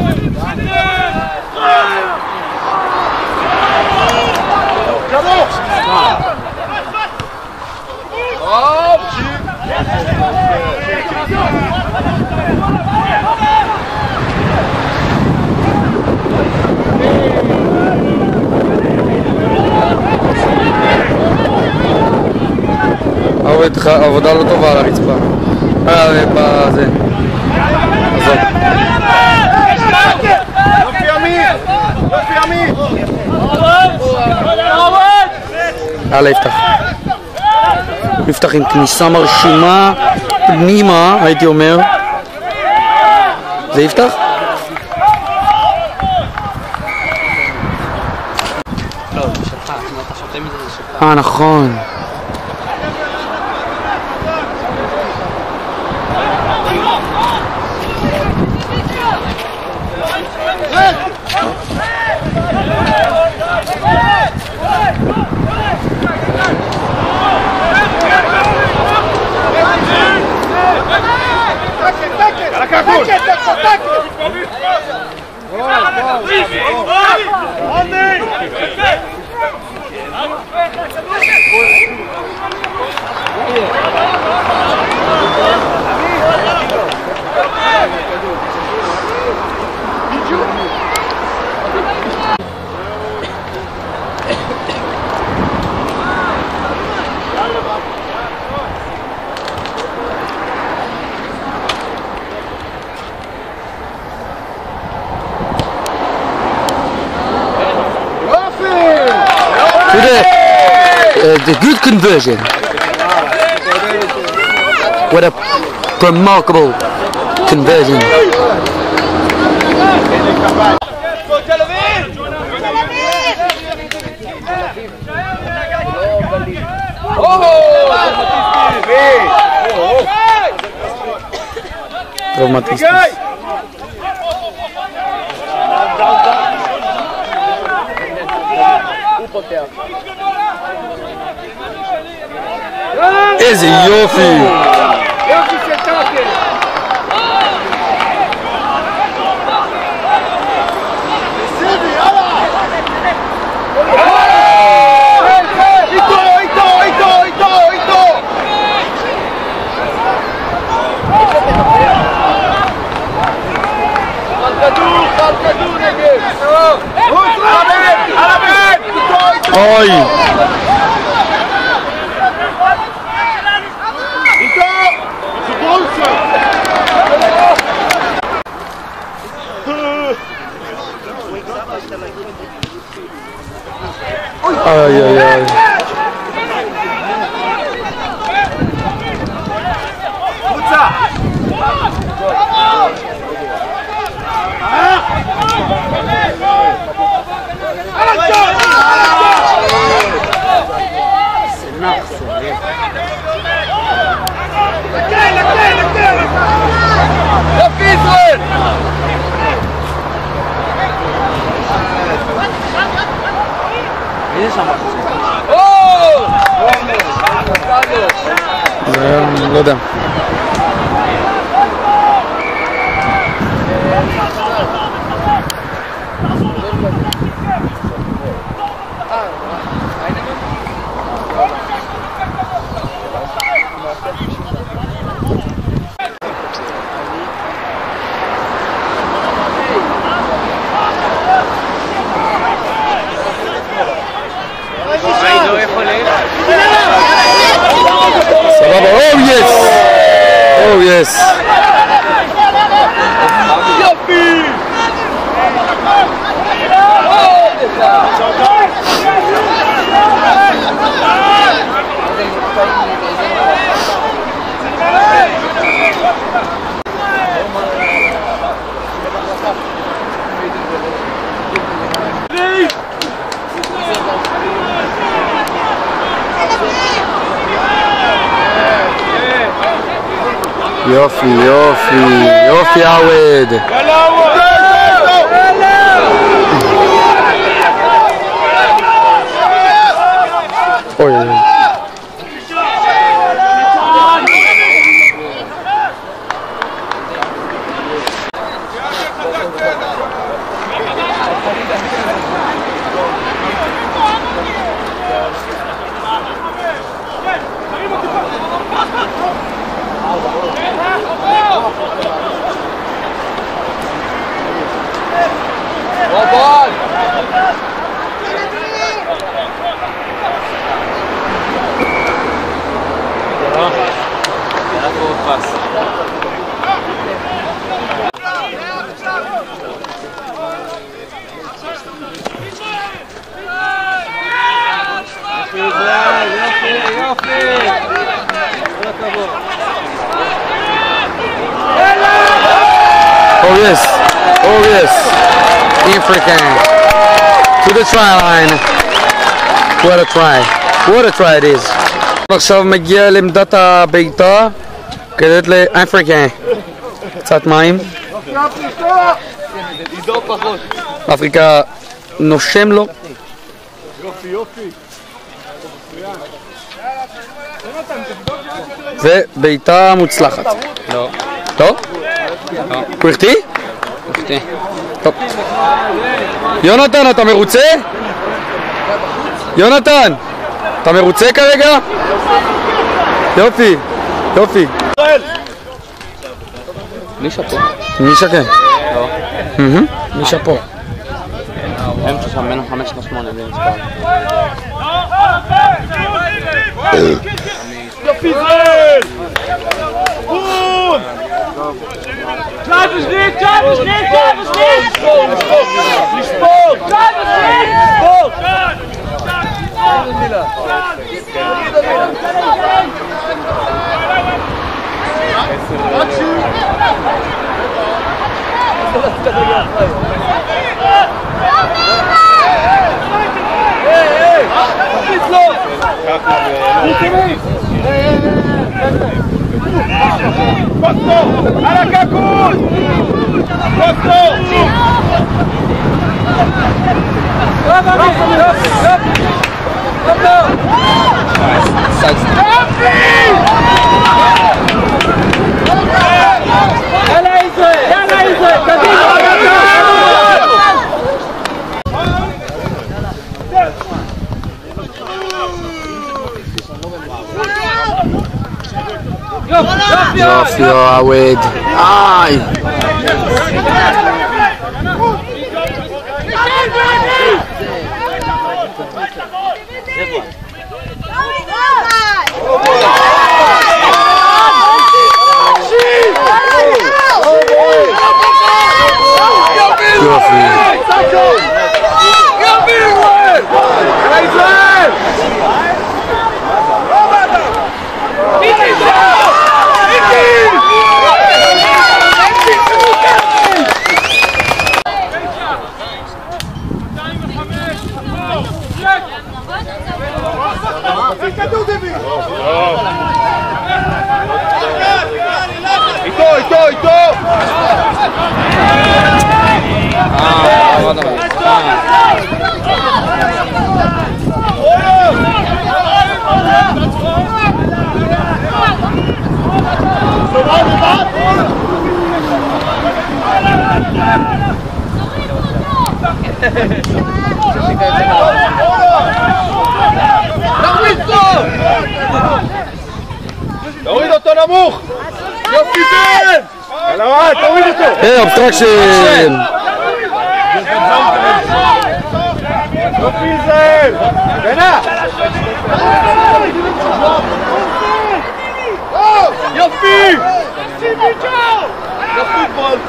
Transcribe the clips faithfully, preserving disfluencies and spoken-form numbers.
עבודה לא טובה על הרצפה. אה, בזה. עזוב. יופי אמיר! יופי אמיר! יאללה, יפתח. יפתח עם כניסה מרשימה פנימה, הייתי אומר. זה יפתח? לא, זה שלך. אם אתה שותה מזה, זה שלך. אה, נכון. The good conversion. What a remarkable conversion. איזה יופי! יופי של טאקל! סיבי, יאללה! איתו, איתו, איתו, איתו, איתו! על כדור, על כדור נגד! על הבן! איתו, איתו! אוי! Ay, ay, ay. לא יודע. סבבה, oh yes! oh yes! יופי! יופי, יופי, יופי עווד. יאללה עווד! אוי אוי. רובון! יאללה פה פס. יופי, יופי! כל הכבוד. Oh yes, oh yes, African to the try line. What a try, what a try it is. עכשיו מגיע לעמדת הביתה כדי לאפריקן. קצת מים. עידו פחות. אפריקה נושם לו. יופי, יופי. וביתה מוצלחת. לא. לא? הוא החטיא? החטיא. טוב. יונתן, אתה מרוצה? יונתן, אתה מרוצה כרגע? יופי, יופי. מישה פה. מישה כן. לא. מישה פה. אמצע שם בין חמש לשמונה זה מספר. יופי ישראל! בון! צ'אט ושנית, צ'אט ושנית, צ'אט ושנית! לשפור! צ'אט ושנית! לשפור! איזה מילה? רק שיר! היי, היי! תפיץ לו! קוסטו! על הקקות! קוסטו! יאללה ישראל! יאללה ישראל! קדימה! יופי עווד. איי! יופי. איתו, איתו, איתו! תוריד אותו נמוך! יופי בן! יאללה, תוריד אותו! היי, אבסטרקשן! יופי ישראל! בנה! יופי! יופי בול!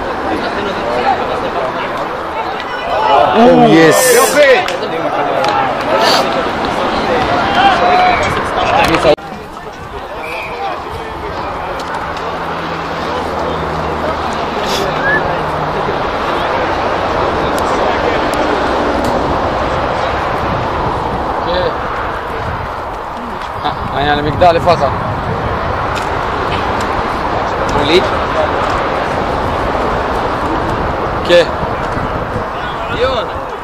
או יס! יופי! העניין למגדל, איפה אתה? מולי? כן. דיון!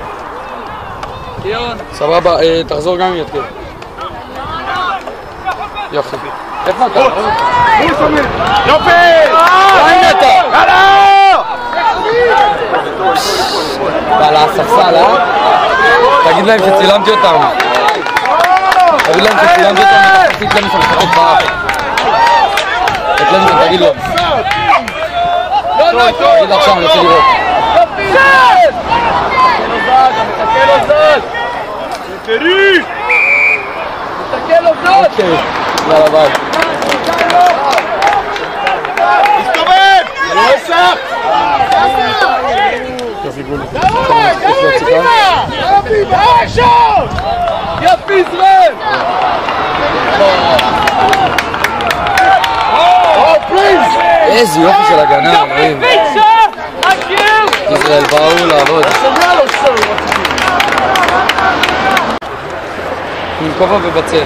דיון! סבבה, תחזור גם אם יתקל. יופי. איפה אתה? יופי! הנה אתה! יאללה! ועל הספסל, אה? תגיד להם שצילמתי אותם. תגיד להם שצילמתי אותם, תגיד להם שמשחקת באף. תגיד להם, תגיד לו. תגיד לו עכשיו, אני רוצה לראות. מסתכל לו זד! פרי! מסתכל לו זד! אוקיי, יאללה ביי. מסתובב! לא יסח! יפי זרם! איזה יופי של הגנה, אלוהים. ישראל באו לעבוד. עם כובע ובצל.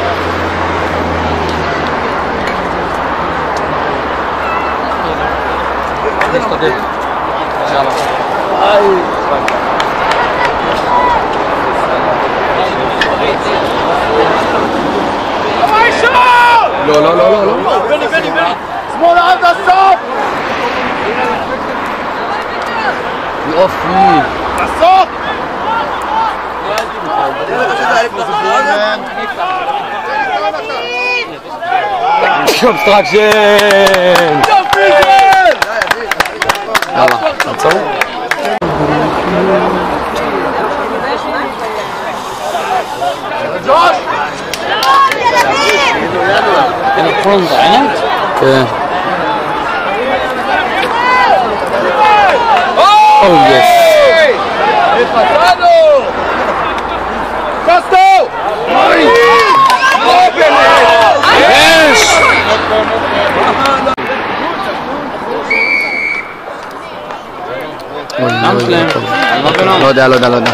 נסתדר. יאללה. לא, לא, לא, לא, לא. בני, בני, בני! שמאלה עד הסוף! יופי. בסוף! אבסטרקשן! יופי זרם! יאללה, עצור. ג'וש! כן. או יס. פסאנו! קסטו! יש! לא יודע, לא יודע, לא יודע.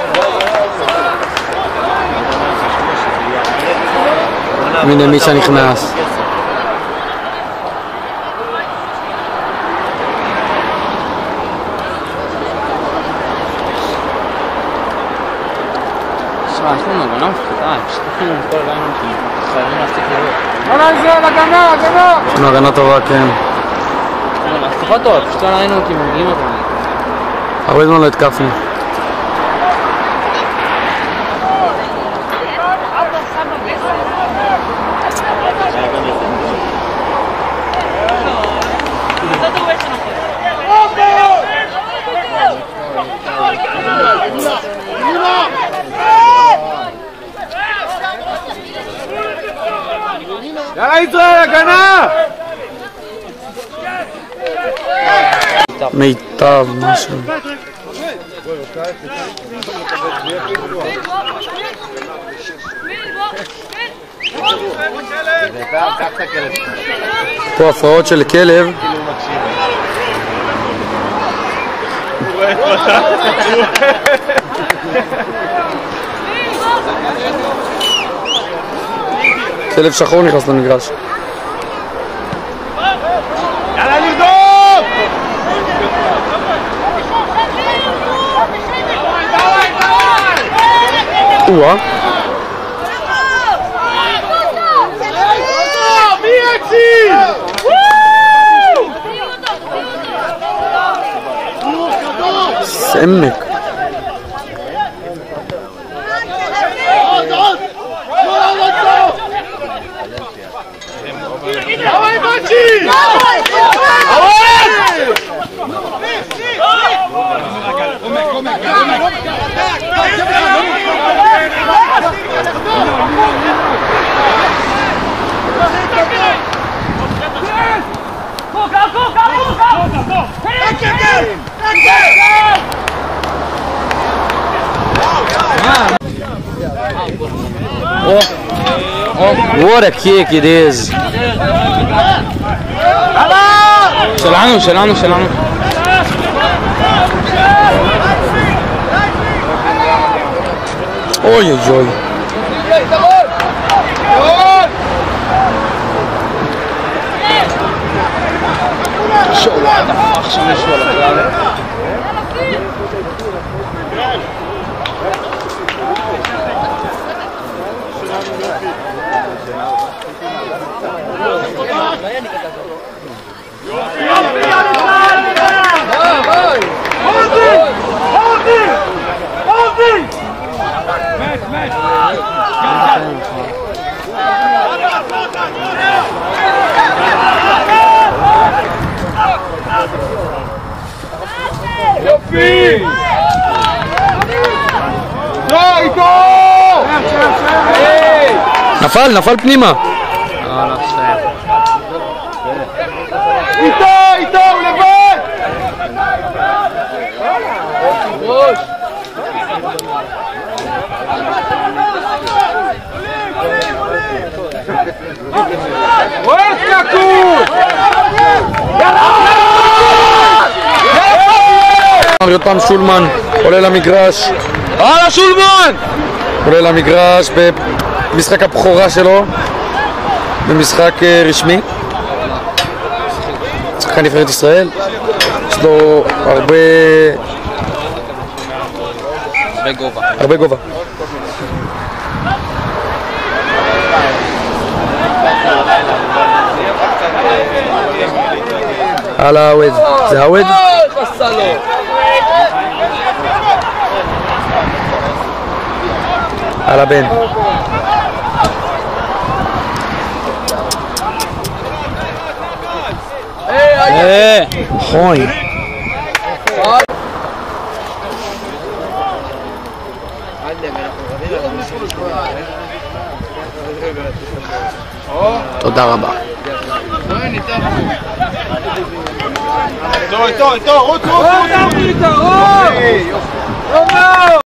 הנה מישה נכנס. יש לנו הגנה מפחידה, פשוט אנחנו כל הלילה חייבים להפסיק לראות. בוא'נה ישראל, הגנה, הגנה! יש לנו הגנה טובה, כן. התקפה טובה, פשוט לא ראינו כי מגיעים אותנו. הרבה זמן לא התקפנו. יאללה ישראל, הגנה! מיטב, משהו. פה הפרעות של כלב. כלב שחור נכנס למגרש. יאללה נרדוף! או-אה. מי יציל? סמק. What a kick it is. שלנו, שלנו, שלנו. אוי אוי אוי. שוואט, הפך שם משהו על הכלל. Hold it! Hold נפל, נפל פנימה. לא, לא, בסדר. איתו, איתו, הוא לבד! ראש! וואט קקו! עוד פעם שולמן עולה למגרש. הלאה שולמן! עולה למגרש במשחק הבכורה שלו, במשחק רשמי. שחקן נבחרת ישראל. יש לו הרבה... הרבה גובה. הרבה גובה. הלאה עווד. זה עווד? הלאה בן. אה! חוי. תודה רבה. איתו, איתו, איתו, רוץ, רוץ, רוץ!